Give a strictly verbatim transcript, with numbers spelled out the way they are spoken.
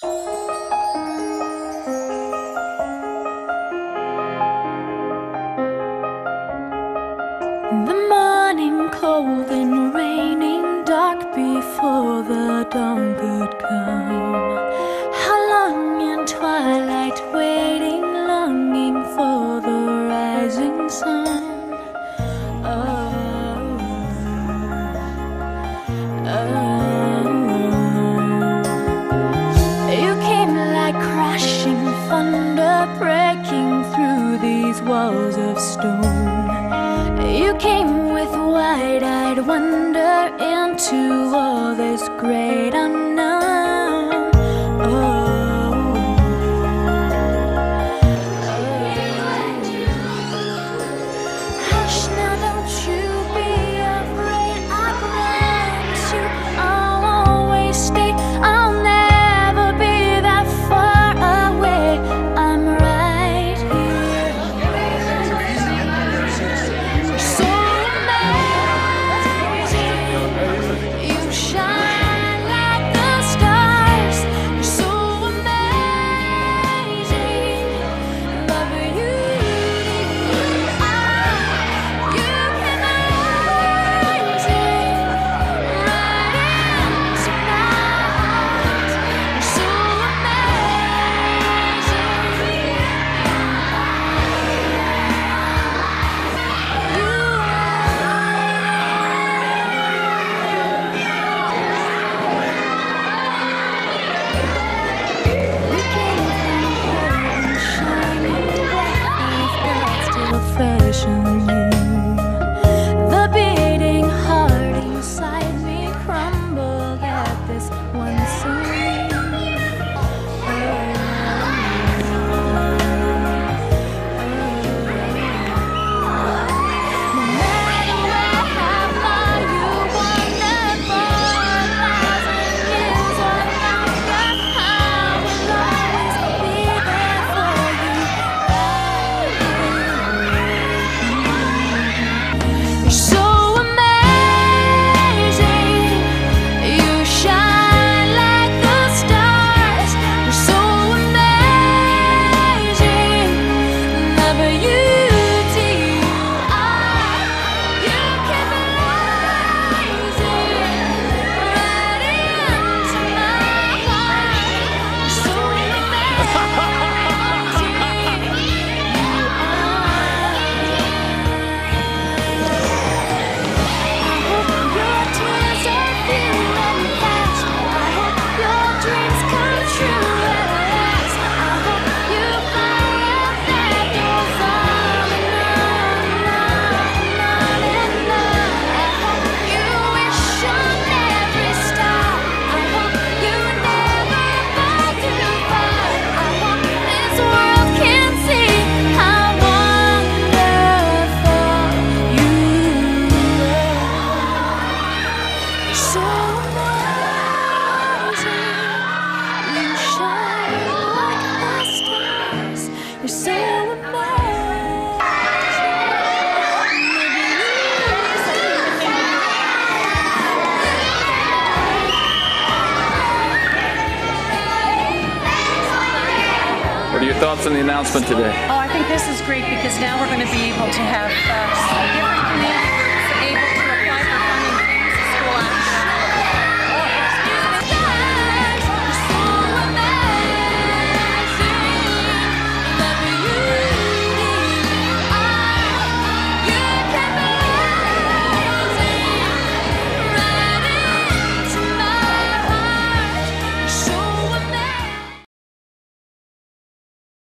The morning cold and raining, dark before the dawn could come. How long in twilight waiting, longing for the rising sun. Oh, oh. You came like crashing thunder, breaking through these walls of stone. You came with wide-eyed wonder into all this great unknown. Oh, oh. Hush now, don't you be afraid. I promise you I'll always stay. I'll never be that far away. I'm right here. So you shine like the stars. You're so amazing. Love you. You came rising right into night. You're so fashion you. The beating heart inside me crumbled at this one scene. Oh, no matter where, how far you wander, for a thousand years or longer, I will always be there for you. You're so amazing. You shine like the stars. You're so amazing. Never you to you are. You keep rising right into my heart. You're so amazing. Your tears are feeling fast. I hope your dreams come true at last. I hope you find that goes on and on and on and on. I hope you wish on every star. I hope you never fall too far. I hope this world can see how wonderful you are. So amazing. You shine like the stars. You're so amazing. What are your thoughts on the announcement today? Oh, I think this is great because now we're going to be able to have uh, different